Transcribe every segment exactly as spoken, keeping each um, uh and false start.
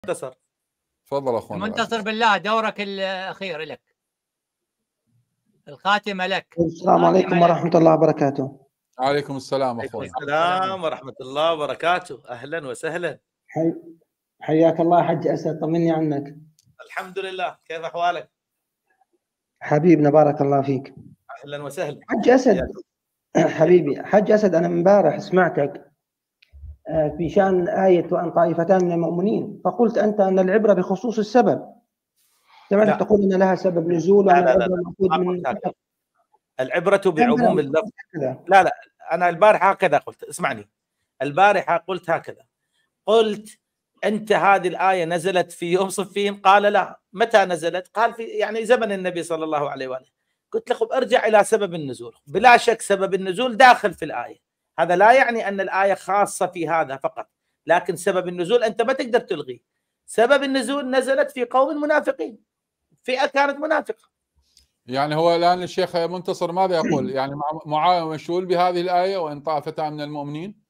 منتصر. تفضل اخونا منتصر بالله، دورك الاخير لك، الخاتمه لك. السلام عليكم ورحمه الله وبركاته. عليكم السلام عليكم اخونا. السلام ورحمه الله وبركاته. اهلا وسهلا. حي... حياك الله حج اسد، طمني عنك. الحمد لله، كيف احوالك؟ حبيبنا بارك الله فيك. اهلا وسهلا حج اسد. حبيبي حج اسد، انا امبارح سمعتك في شان آية وأن طائفتان من المؤمنين، فقلت أنت أن العبرة بخصوص السبب. سمعتك تقول أن لها سبب نزول وأن لا لا العبرة لا. من العبرة بعموم اللفظ. لا لا، أنا البارحة هكذا قلت، اسمعني، البارحة قلت هكذا، قلت أنت هذه الآية نزلت في يوم صفين؟ قال لا. متى نزلت؟ قال في يعني زمن النبي صلى الله عليه وآله. قلت له ارجع إلى سبب النزول. بلا شك سبب النزول داخل في الآية، هذا لا يعني أن الآية خاصة في هذا فقط، لكن سبب النزول أنت ما تقدر تلغيه. سبب النزول نزلت في قوم منافقين، فئة كانت منافقة. يعني هو الآن الشيخ منتصر ماذا يقول؟ يعني معاوية مشغول بهذه الآية وإن طائفتان من المؤمنين؟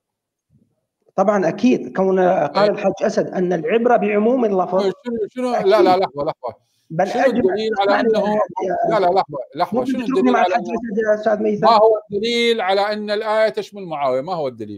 طبعا أكيد، كون قال الحج أسد أن العبرة بعموم اللفظ. شنو شنو لا لا لحظة لحظة بل شنو الدليل على أنه لا لا لحظة لحظة شنو الدليل على أنه ما هو الدليل على أن الآية تشمل معاوية؟ ما هو الدليل؟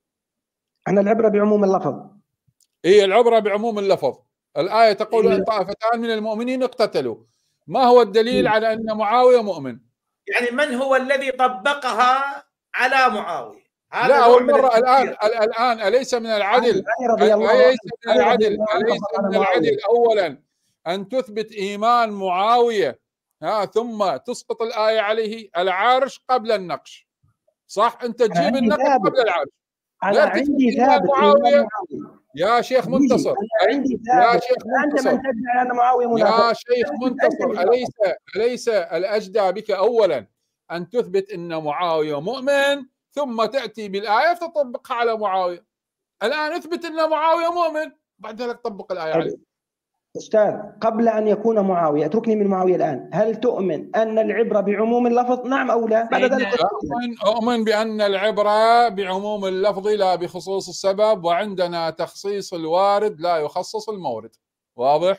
أن العبرة بعموم اللفظ. هي العبرة بعموم اللفظ، الآية تقول أن طائفتان من المؤمنين اقتتلوا، ما هو الدليل على أن معاوية مؤمن؟ يعني من هو الذي طبقها على معاوية؟ لا أول مرة. الآن الآن أليس من العدل أليس من العدل أليس من العدل أولا أن تثبت إيمان معاوية ها ثم تسقط الآية عليه؟ العرش قبل النقش، صح؟ أنت تجيب النقش قبل العرش. أنا عندي ثابت معاوية يا شيخ منتصر. يا شيخ منتصر أنت من تدعي أن معاوية منافق. يا شيخ منتصر أليس أليس الأجدى بك أولا أن تثبت أن معاوية مؤمن ثم تأتي بالآية فتطبقها على معاوية؟ الآن اثبت أن معاوية مؤمن بعد ذلك طبق الآية عليه. أستاذ، قبل أن يكون معاوية، اتركني من معاوية الآن، هل تؤمن أن العبرة بعموم اللفظ؟ نعم أو لا؟ بعد ذلك أؤمن, أؤمن بأن العبرة بعموم اللفظ لا بخصوص السبب، وعندنا تخصيص الوارد لا يخصص المورد. واضح؟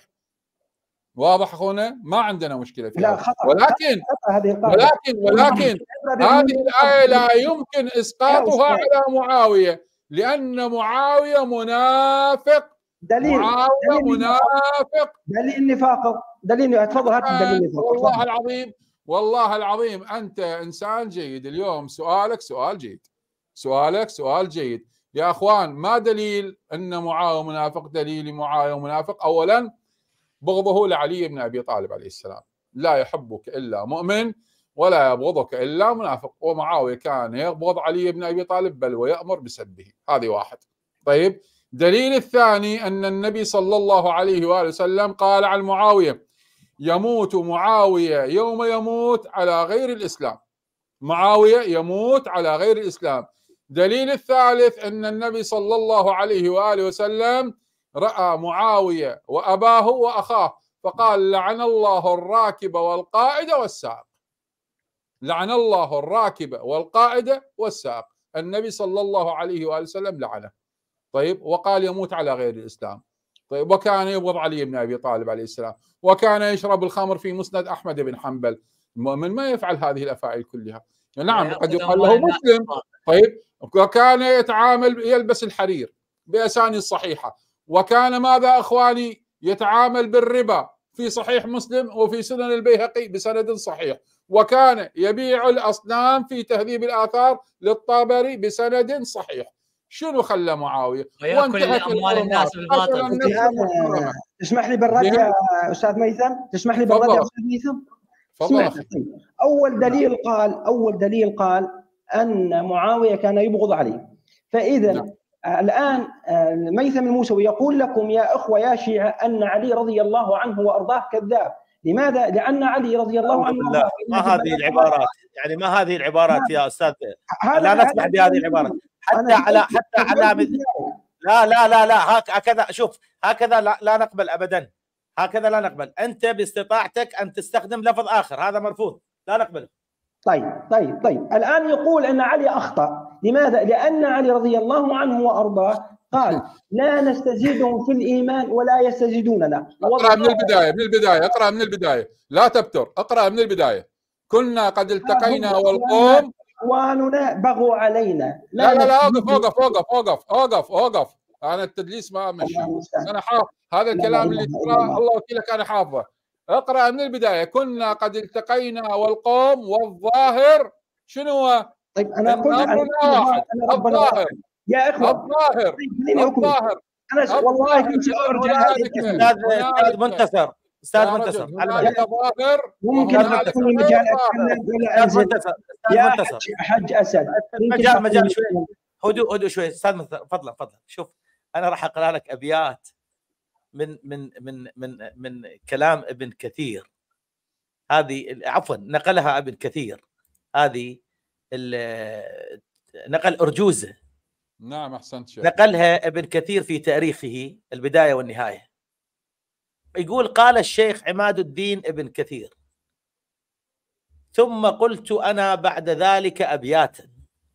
واضح أخونا؟ ما عندنا مشكلة في لا هذا. خطأ. ولكن خطأ هذه ولكن ولكن هذه الآية لا يمكن إسقاطها على معاوية، لأن معاوية منافق. دليل معاوية دليل منافق. دليل نفاقه. دليل تفضل هات الدليل. والله العظيم والله العظيم أنت إنسان جيد. اليوم سؤالك سؤال جيد، سؤالك سؤال جيد يا أخوان. ما دليل أن معاوية منافق؟ دليل معاوية منافق أولا بغضه لعلي بن أبي طالب عليه السلام، لا يحبك إلا مؤمن ولا يبغضك إلا منافق. ومعاوية كان يبغض علي بن أبي طالب بل ويأمر بسبه. هذه واحد. طيب، دليل الثاني أن النبي صلى الله عليه وآله وسلم قال عن معاوية: يموت معاوية يوم يموت على غير الإسلام. معاوية يموت على غير الإسلام. دليل الثالث أن النبي صلى الله عليه وآله وسلم رأى معاوية وأباه وأخاه فقال: لعن الله الراكب والقائد والسائق. لعن الله الراكب والقائد والسائق. النبي صلى الله عليه وآله وسلم لعنه. طيب، وقال يموت على غير الإسلام. طيب، وكان يبغض علي بن أبي طالب عليه السلام، وكان يشرب الخمر في مسند أحمد بن حنبل. المؤمن ما يفعل هذه الأفاعيل كلها. نعم، قد يقال له مسلم. طيب، وكان يتعامل يلبس الحرير بأساني الصحيحة، وكان ماذا أخواني يتعامل بالربا في صحيح مسلم وفي سنن البيهقي بسند صحيح، وكان يبيع الأصنام في تهذيب الآثار للطابري بسند صحيح. شنو خلى معاوية؟ ويأكل أموال الناس بالباطل. تسمح لي بالرد يا أستاذ ميثم؟ تسمح لي بالرد يا أستاذ ميثم؟ تفضل. أول دليل قال أول دليل قال أن معاوية كان يبغض علي. فإذا نعم. الآن ميثم الموسوي يقول لكم يا أخوة يا شيعة أن علي رضي الله عنه وأرضاه كذاب. لماذا؟ لأن علي رضي الله عنه وأرضاه. ما هذه العبارات؟ يعني ما هذه العبارات يا أستاذ؟ لا نسمح بهذه العبارات حتى على حتى على لا لا لا لا هكذا. شوف، هكذا لا, لا نقبل أبدا. هكذا لا نقبل. أنت باستطاعتك أن تستخدم لفظ آخر، هذا مرفوض، لا نقبله. طيب طيب طيب الآن يقول أن علي أخطأ. لماذا؟ لأن علي رضي الله عنه وأرضاه قال لا نستزيدهم في الإيمان ولا يستزيدوننا. اقرأ من البداية، من البداية اقرأ من البداية، لا تبتر، اقرأ من البداية. كنا قد التقينا والقوم إخواننا بغوا علينا. لا لا لا اوقف اوقف اوقف اوقف اوقف اوقف انا التدليس ما امشي، انا حافظ هذا الكلام اللي تقرأ، الله وكيلك انا حافظه. اقرأ من البداية. كنا قد التقينا والقوم والظاهر شنو هو؟ طيب انا قلت أمرنا واحد. الظاهر يا اخوه الظاهر الظاهر انا والله كنت ارجع استاذ منتصر استاذ منتصر هنالك ظاهر ممكن اكون مجال اتكلم ولا انزل يا حج اسد مجال مجال شوي هدوء هدوء شوي استاذ منتصر فضلا فضلا. شوف انا راح اقرا لك ابيات من من من من من كلام ابن كثير. هذه عفوا نقلها ابن كثير، هذه نقل أرجوزة. نعم احسنت شيخ. نقلها ابن كثير في تاريخه البداية والنهاية. يقول قال الشيخ عماد الدين ابن كثير: ثم قلت أنا بعد ذلك أبياتا: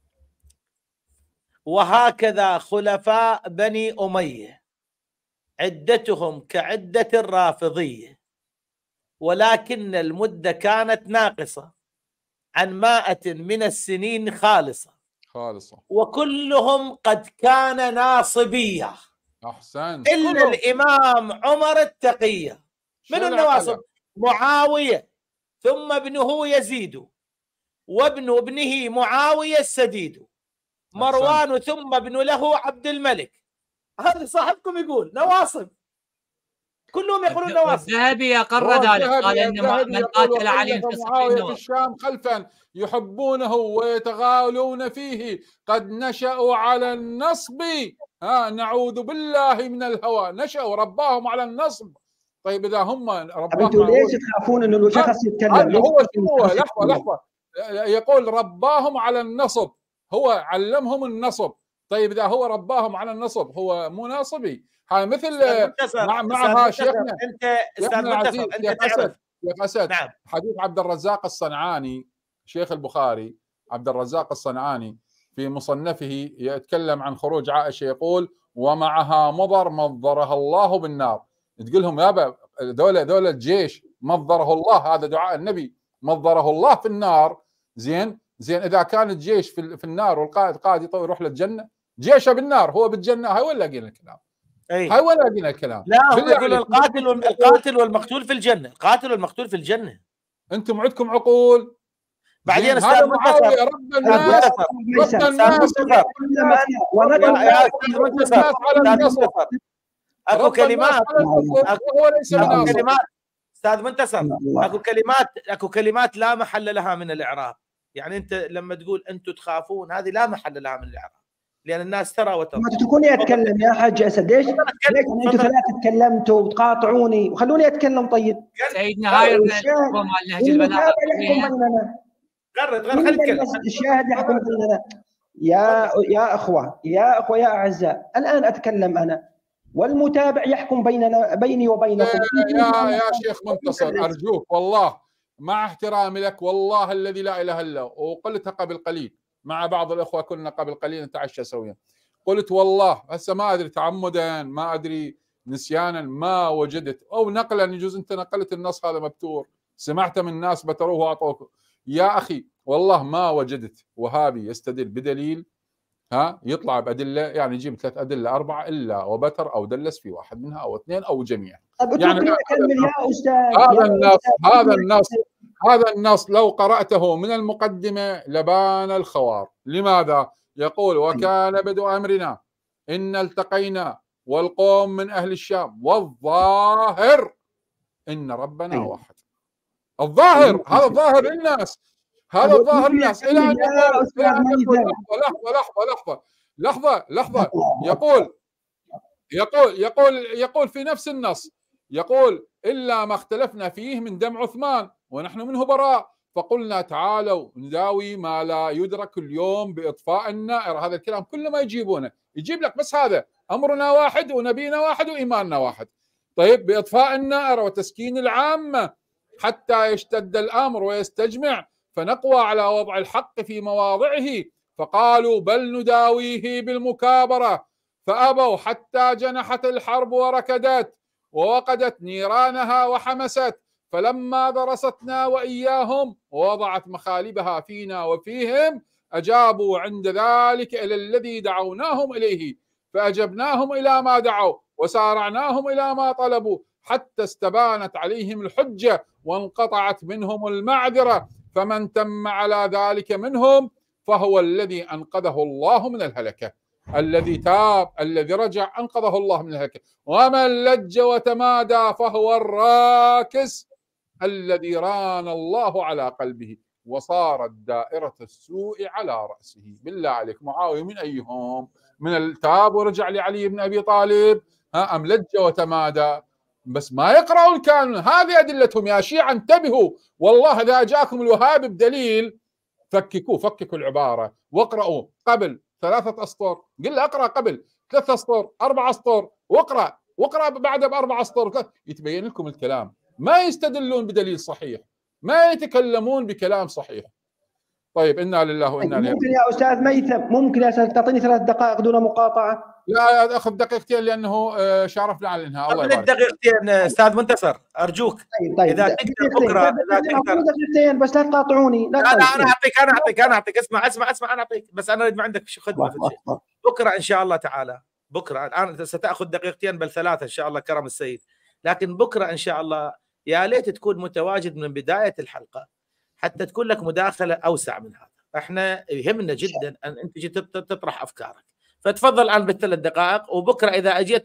وهكذا خلفاء بني أمية عدتهم كعدة الرافضية، ولكن المدة كانت ناقصة عن مائة من السنين خالصة خالصة، وكلهم قد كان ناصبية أحسنت إلا كلهم. الإمام عمر التقية. من النواصب؟ معاوية، ثم ابنه يزيد، وابن ابنه معاوية السديد، مروان، ثم ابن له عبد الملك. هذا صاحبكم يقول نواصب، كلهم يقولون نواصب. الذهبي أقر ذلك، قال إن من قاتل علي في معاوية في الشام خلفا يحبونه ويتغالون فيه، قد نشأوا على النصب، ها نعوذ بالله من الهوى، نشأوا رباهم على النصب. طيب إذا هم رباهم، انتوا ليش تخافون إنه الشخص يتكلم؟ هو هو لحظة لحظة يقول رباهم على النصب، هو علمهم النصب. طيب إذا هو رباهم على النصب هو مو ناصبي؟ هاي مثل مع معها شيخنا انت استاذ منتصر انت تعرف يا اسد نعم. حديث عبد الرزاق الصنعاني شيخ البخاري، عبد الرزاق الصنعاني في مصنفه يتكلم عن خروج عائشة، يقول ومعها مضر مضرها الله بالنار. تقول لهم يابا دولة دولة الجيش مضره الله، هذا دعاء النبي، مضره الله في النار. زين زين اذا كان الجيش في, في النار والقائد قائد يروح للجنة، جيشه بالنار هو بالجنة، هاي ولا لقينا الكلام؟ أي. هاي ولا لقينا الكلام؟ لا هم يقولون القاتل القاتل والمقتول في الجنة، القاتل والمقتول في الجنة. انتم عندكم عقول. بعدين استاذ معاوية رب الناس رب الناس اكو كلمات هو ليس اكو كلمات استاذ منتصر، اكو كلمات اكو كلمات لا محل لها من الاعراب. يعني انت لما تقول انتم تخافون، هذه لا محل لها من الاعراب، لان الناس ترى وترى. ما تتركوني اتكلم يا حاج اسد، ليش؟ ليش انتم ثلاثه تكلمتوا وتقاطعوني وخلوني اتكلم؟ طيب سيدنا هاي الحكم مع النهج البلاغه غرد غرد خليك تتكلم. الشاهد يحكم بيننا. يا يا اخوه يا اخوه يا اعزاء، الان اتكلم انا والمتابع يحكم بيننا بيني وبينكم. يا يا شيخ منتصر ارجوك والله مع احترامي لك والله الذي لا اله الا هو، وقلتها قبل قليل مع بعض الاخوه، كنا قبل قليل نتعشى سويا، قلت والله هسه ما ادري تعمدا ما ادري نسيانا ما وجدت او نقلا، يجوز انت نقلت النص هذا مبتور سمعته من الناس بتروه واعطوك. يا اخي والله ما وجدت وهابي يستدل بدليل ها يطلع بادله، يعني يجيب ثلاث ادله اربعه الا وبتر او دلس في واحد منها او اثنين او جميع. يعني يا استاذ هذا النص هذا النص هذا النص لو قرأته من المقدمة لبان الخوار. لماذا؟ يقول وكان بدء أمرنا إن التقينا والقوم من أهل الشام والظاهر إن ربنا واحد. الظاهر هذا الظاهر للناس، هذا الظاهر للناس إلى أن يقول لحظة لحظة لحظة لحظة لحظة يقول يقول يقول يقول في نفس النص يقول إلا ما اختلفنا فيه من دم عثمان ونحن منه براء، فقلنا تعالوا نداوي ما لا يدرك اليوم بإطفاء النائر. هذا الكلام كل ما يجيبونه يجيب لك بس هذا أمرنا واحد ونبينا واحد وإيماننا واحد. طيب بإطفاء النائر وتسكين العامة حتى يشتد الأمر ويستجمع فنقوى على وضع الحق في مواضعه، فقالوا بل نداويه بالمكابرة، فأبوا حتى جنحت الحرب وركدت ووقدت نيرانها وحمست، فلما درستنا وإياهم ووضعت مخالبها فينا وفيهم أجابوا عند ذلك إلى الذي دعوناهم إليه، فأجبناهم إلى ما دعوا وسارعناهم إلى ما طلبوا حتى استبانت عليهم الحجة وانقطعت منهم المعذرة، فمن تم على ذلك منهم فهو الذي أنقذه الله من الهلكة، الذي تاب الذي رجع أنقذه الله من الهلكة، ومن لج وتمادى فهو الراكس الذي ران الله على قلبه وصارت دائرة السوء على رأسه. بالله عليك معاوية من أيهم؟ من التاب ورجع لعلي بن أبي طالب ها أم لج وتمادى؟ بس ما يقرأوا الكامل. هذه أدلتهم يا شيعة، انتبهوا والله إذا جاءكم الوهاب بدليل فككوا فككوا العبارة واقرأوا قبل ثلاثة أسطر، قل له اقرأ قبل ثلاثة أسطر أربع أسطر واقرأ واقرأ بعد بأربع أسطر، يتبين لكم الكلام. ما يستدلون بدليل صحيح، ما يتكلمون بكلام صحيح. طيب إنا لله وإنا إليه. ممكن يا أستاذ ميثم، ممكن يا أستاذ تعطيني ثلاث دقائق دون مقاطعة؟ لا أخذ دقيقتين لأنه شرفنا على الإنهاء. الله يبارك. دقيقتين أستاذ منتصر أرجوك. طيب طيب إذا تقدر بكرة دقيقتين بس لا تقاطعوني. لا لا أنا أعطيك أنا أعطيك أنا أعطيك اسمع اسمع اسمع أنا أعطيك، بس أنا أريد ما عندك خدمة في الشيء. بكرة إن شاء الله تعالى، بكرة الآن ستأخذ دقيقتين بل ثلاثة إن شاء الله كرم السيد، لكن بكرة إن شاء الله يا ليت تكون متواجد من بداية الحلقة حتى تكون لك مداخلة أوسع من هذا. احنا يهمنا جدا أن أنت تطرح أفكارك، فتفضل الآن بالثلاث دقائق، وبكرة إذا أجيت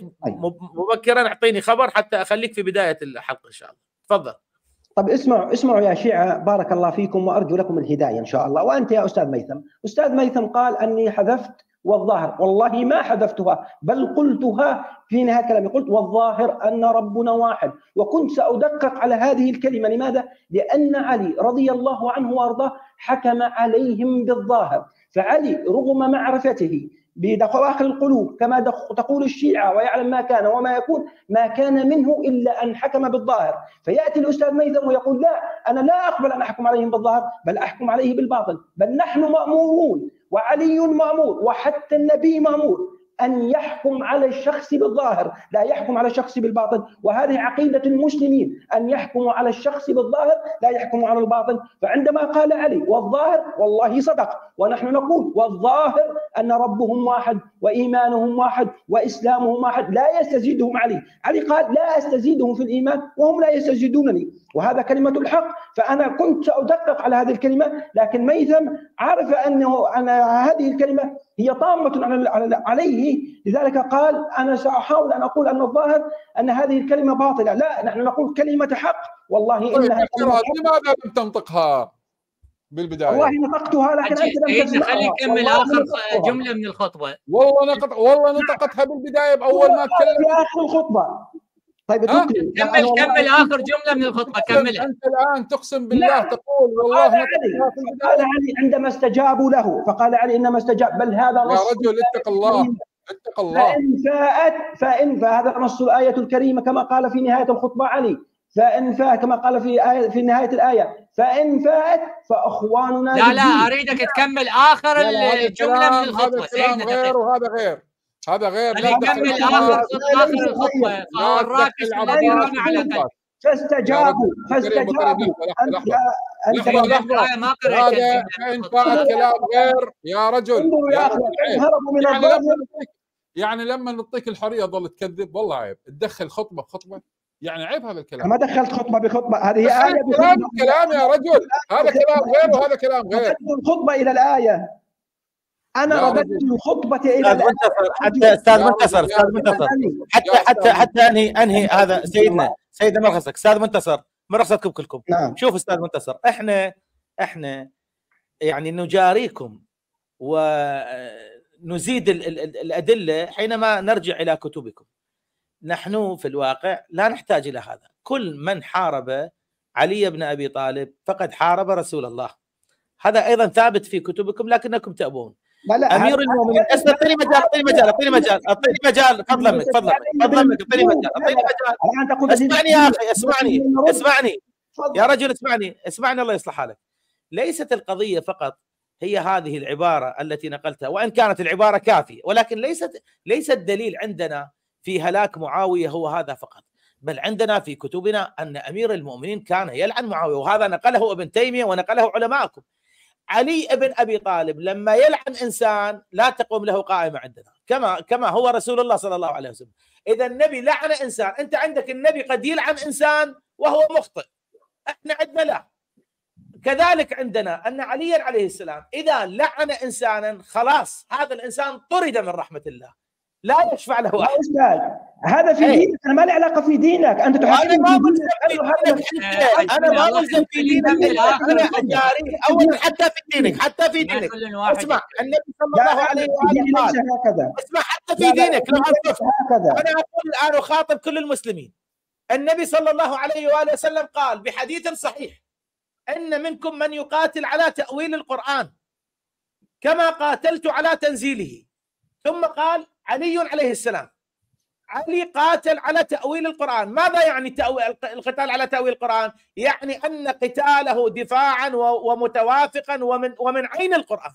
مبكرا أعطيني خبر حتى أخليك في بداية الحلقة إن شاء الله. تفضل. طب اسمعوا اسمعوا يا شيعة، بارك الله فيكم وأرجو لكم الهداية إن شاء الله. وأنت يا أستاذ ميثم، أستاذ ميثم قال أني حذفت والظاهر، والله ما حذفتها بل قلتها في نهاية كلامي، قلت والظاهر أن ربنا واحد، وكنت سأدقق على هذه الكلمة. لماذا؟ لأن علي رضي الله عنه وأرضاه حكم عليهم بالظاهر، فعلي رغم معرفته بدواخل القلوب كما تقول الشيعة ويعلم ما كان وما يكون، ما كان منه إلا أن حكم بالظاهر. فيأتي الأستاذ ميثم ويقول لا أنا لا أقبل أن أحكم عليهم بالظاهر بل أحكم عليه بالباطن، بل نحن مأمورون وعلي مأمور وحتى النبي مأمور أن يحكم على الشخص بالظاهر لا يحكم على الشخص بالباطن، وهذه عقيدة المسلمين أن يحكموا على الشخص بالظاهر لا يحكموا على الباطن. فعندما قال علي والظاهر والله صدق، ونحن نقول والظاهر أن ربهم واحد وإيمانهم واحد وإسلامهم واحد لا يستزيدهم علي. علي قال لا أستزيدهم في الإيمان وهم لا يستزيدونني، وهذا كلمة الحق. فأنا كنت سأدقق على هذه الكلمة، لكن ميثم عرف أنه أن هذه الكلمة هي طامة عليه، لذلك قال أنا سأحاول أن أقول أن الظاهر أن هذه الكلمة باطلة. لا، نحن نقول كلمة حق والله إنها كلمة. لماذا لم تنطقها بالبداية؟ والله نطقتها لكن أنت لم تسمعها. خلي نكمل آخر جملة من الخطبة. والله نقط والله نطقتها بالبداية بأول ما تكلم في آخر الخطبة. طيب كمل كمل آخر جملة من الخطبة كملها. أنت الآن تقسم بالله تقول والله قال علي, قال علي عندما استجابوا له، فقال علي إنما استجاب، بل هذا نص يا رجل اتق الله اتق الله. فإن فاءت فإن فهذا نص الآية الكريمة كما قال في نهاية الخطبة علي، فإن فاء كما قال في آية في نهاية الآية فإن فاءت فأخواننا. لا لا أريدك تكمل آخر الجملة من الخطبة. هذا كلام غير وهذا غير هذا غير. لا كمل آخر آخر الخطبة. الراكز الذي ران على قلبه. فاستجابوا فاستجابوا أنت لحظة ما قرأت. هذا فإن فاءت كلام غير يا رجل. هربوا من يعني لما يعني لما نعطيك الحرية ظل تكذب، والله عيب تدخل خطبة بخطبة، يعني عيب هذا الكلام. ما دخلت خطبة بخطبة، هذه آية كلام كلام يا رجل. هذا كلام غير وهذا كلام غير. رددت الخطبة إلى الآية، أنا رددت الخطبة إلى الآية. حتى أستاذ منتصر أستاذ منتصر حتى حتى حتى أنهي أنهي هذا سيدنا سيدنا مرخصك أستاذ منتصر مرخصتكم كلكم. نعم. شوف أستاذ منتصر، إحنا إحنا يعني نجاريكم ونزيد الأدلة حينما نرجع إلى كتبكم. نحن في الواقع لا نحتاج إلى هذا. كل من حارب علي بن أبي طالب فقد حارب رسول الله، هذا أيضا ثابت في كتبكم لكنكم تأبون. أمير المؤمنين أعطيني مجال أعطيني مجال أعطيني مجال أعطيني مجال فضلا منك فضلا فضلا منك أعطيني مجال أعطيني مجال. اسمعني يا أخي اسمعني اسمعني يا رجل اسمعني اسمعني الله يصلح حالك. ليست القضية فقط هي هذه العبارة التي نقلتها، وإن كانت العبارة كافية، ولكن ليست ليس الدليل عندنا في هلاك معاوية هو هذا فقط، بل عندنا في كتبنا أن أمير المؤمنين كان يلعن معاوية، وهذا نقله ابن تيمية ونقله علماءكم. علي بن أبي طالب لما يلعن إنسان لا تقوم له قائمة عندنا، كما كما هو رسول الله صلى الله عليه وسلم. إذا النبي لعن إنسان، أنت عندك النبي قد يلعن إنسان وهو مخطئ، احنا عندنا لا. كذلك عندنا أن عليا عليه السلام إذا لعن إنسانا خلاص هذا الإنسان طرد من رحمة الله، لا يشفع له أحد. أستاذ هذا في دينك، أنا ما لي علاقة في دينك، أنت تحكم أنا ما في دينك، أنا ما ملزم في دينك، أنا أجاري أولا حتى في دينك، حتى في دينك. اسمع النبي صلى الله عليه وآله قال، اسمع حتى في دينك لو هكذا. أنا أقول الآن أخاطب كل المسلمين، النبي صلى الله عليه وآله وسلم قال بحديث صحيح: إن منكم من يقاتل على تأويل القرآن كما قاتلت على تنزيله. ثم قال علي عليه السلام، علي قاتل على تأويل القرآن. ماذا يعني تأويل القتال على تأويل القرآن؟ يعني أن قتاله دفاعا ومتوافقا ومن ومن عين القرآن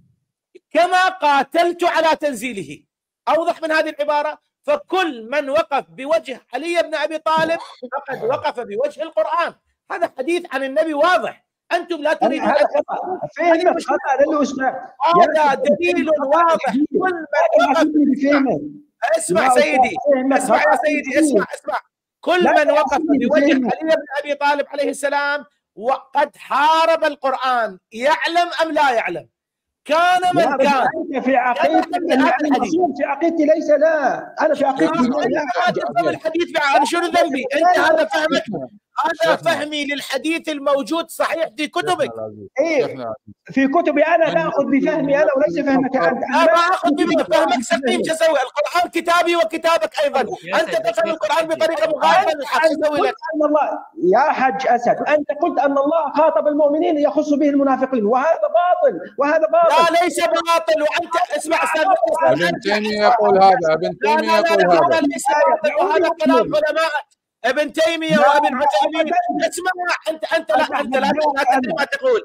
كما قاتلت على تنزيله. أوضح من هذه العبارة؟ فكل من وقف بوجه علي بن أبي طالب فقد وقف بوجه القرآن. هذا حديث عن النبي واضح، أنتم لا تريدون هذا خطأ، فهمك خطأ للأستاذ. هذا دليل واضح. كل من وقف بفهمه. اسمع سيدي، اسمع يا سيدي، اسمع اسمع كل من وقف بوجه علي بن أبي طالب عليه السلام وقد حارب القرآن، يعلم أم لا يعلم؟ كان من كان. أنت في عقيدتك المصير في عقيدتي ليس لا، أنا في عقيدتي لا. ما تفهم الحديث أنا شنو ذنبي؟ أنت هذا فهمك، هذا فهمي للحديث الموجود صحيح في كتبك. إيه في كتبي أنا باخذ بفهمي أنا وليس فهمك أنت. أنا ما أخذ بفهمك سقيم. شو أسوي؟ القرآن كتابي وكتابك أيضا، أنت تفهم القرآن بطريقة مخالفة للحق. أسوي لك أن الله يا حج أسد، أنت قلت أن الله خاطب المؤمنين يخص به المنافقين، وهذا باطل وهذا باطل. لا ليس باطل. وأنت اسمع أستاذ، ابن تيمية يقول هذا، ابن تيمية يقول هذا. هذا ليس باطل، وهذا كلام علماء ابن تيمية وابن عثيمين. اسمع انت انت لا انت لا تدري ما تقول.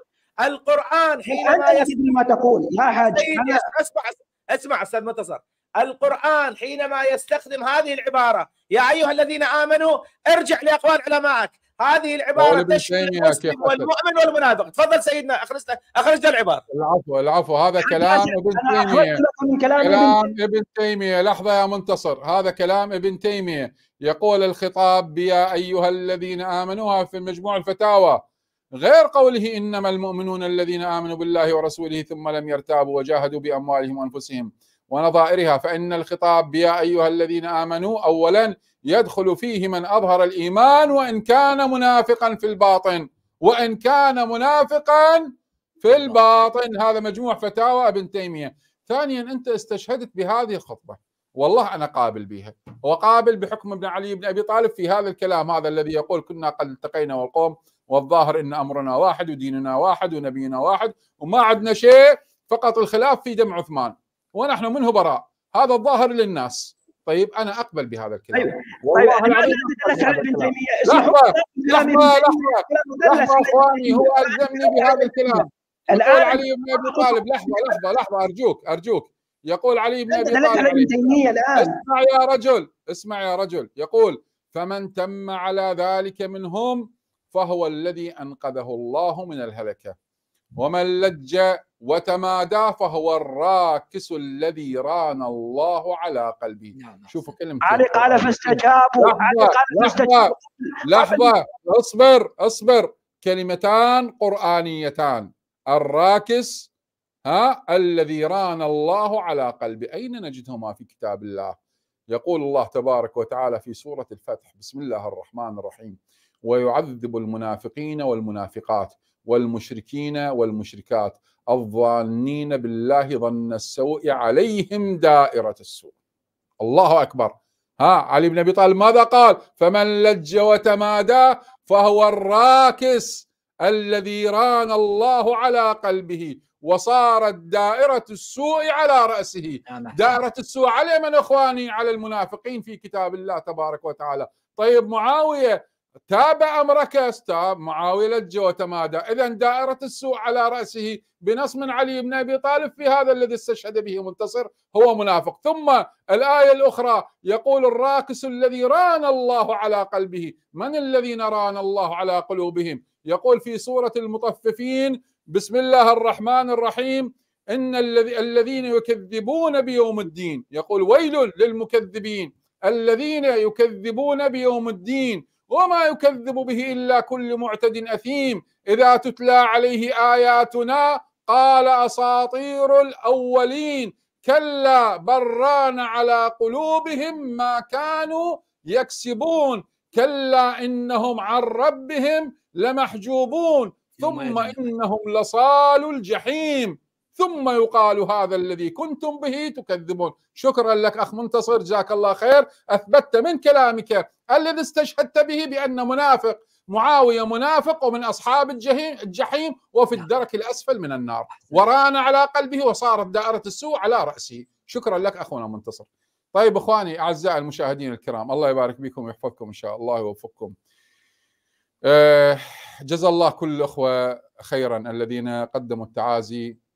القرآن حينما يستخدم ما تقول يا حاج، اسمع اسمع استاذ منتصر، القرآن حينما يستخدم هذه العبارة يا ايها الذين امنوا ارجع لاقوال علمائك، هذه العبارة تشمل المسلم والمؤمن والمنافق. تفضل سيدنا، اخرجت اخرجت العبارة. العفو العفو، هذا كلام ابن تيمية، كلام ابن تيمية. لحظة يا منتصر، هذا كلام ابن تيمية. يقول الخطاب يا أيها الذين آمنوا في المجموع الفتاوى، غير قوله إنما المؤمنون الذين آمنوا بالله ورسوله ثم لم يرتابوا وجاهدوا بأموالهم وأنفسهم ونظائرها. فإن الخطاب يا أيها الذين آمنوا أولا يدخل فيه من أظهر الإيمان وإن كان منافقا في الباطن، وإن كان منافقا في الباطن. هذا مجموع فتاوى ابن تيمية. ثانيا أنت استشهدت بهذه الخطبة، والله أنا قابل بها، وقابل بحكم ابن علي بن أبي طالب في هذا الكلام، هذا الذي يقول كنا قد التقينا والقوم والظاهر إن أمرنا واحد وديننا واحد ونبينا واحد وما عندنا شيء، فقط الخلاف في دم عثمان ونحن منه براء. هذا الظاهر للناس. طيب أنا أقبل بهذا الكلام. أيوة. والله أيوة. العظيم لحظة لحظة لحظة أخواني، هو ألزمني بهذا الكلام. يقول علي بن أبي طالب، لحظة لحظة لحظة أرجوك أرجوك يقول علي بن أبي طالب، اسمع يا رجل اسمع يا رجل يقول فمن تم على ذلك منهم فهو الذي أنقذه الله من الهلكة، ومن لج وتمادى فهو الراكس الذي ران الله على قلبه. شوفوا كلمة علي قال فاستجابوا. لحظة لحظة, لحظة اصبر اصبر كلمتان قرآنيتان، الراكس ها الذي ران الله على قلبه. أين نجدهما في كتاب الله؟ يقول الله تبارك وتعالى في سورة الفتح بسم الله الرحمن الرحيم: ويعذب المنافقين والمنافقات والمشركين والمشركات الظانين بالله ظن السوء عليهم دائرة السوء. الله أكبر. ها علي بن أبي طالب ماذا قال؟ فمن لج وتمادى فهو الراكس الذي ران الله على قلبه وصارت دائرة السوء على رأسه. دائرة السوء على من أخواني؟ على المنافقين في كتاب الله تبارك وتعالى. طيب معاوية تاب أم ركس؟ تاب. معاوية لج وتمادى. إذا دائرة السوء على رأسه بنص من علي بن أبي طالب في هذا الذي استشهد به منتصر هو منافق. ثم الآية الأخرى يقول الراكس الذي ران الله على قلبه. من الذين ران الله على قلوبهم؟ يقول في سورة المطففين بسم الله الرحمن الرحيم إن الذين يكذبون بيوم الدين، يقول ويل للمكذبين الذين يكذبون بيوم الدين وما يكذب به إلا كل معتد أثيم إذا تتلى عليه آياتنا قال أساطير الأولين كلا بل ران على قلوبهم ما كانوا يكسبون كلا إنهم عن ربهم لمحجوبون ثم إنهم لصالوا الجحيم ثم يقال هذا الذي كنتم به تكذبون. شكرا لك أخ منتصر، جزاك الله خير. أثبتت من كلامك الذي استشهدت به بأن منافق معاوية منافق ومن أصحاب الجحيم وفي الدرك الأسفل من النار، وران على قلبه وصارت دائرة السوء على رأسه. شكرا لك أخونا منتصر. طيب إخواني أعزائي المشاهدين الكرام، الله يبارك بكم ويحفظكم إن شاء الله ويوفقكم. جزا الله كل الأخوة خيرا الذين قدموا التعازي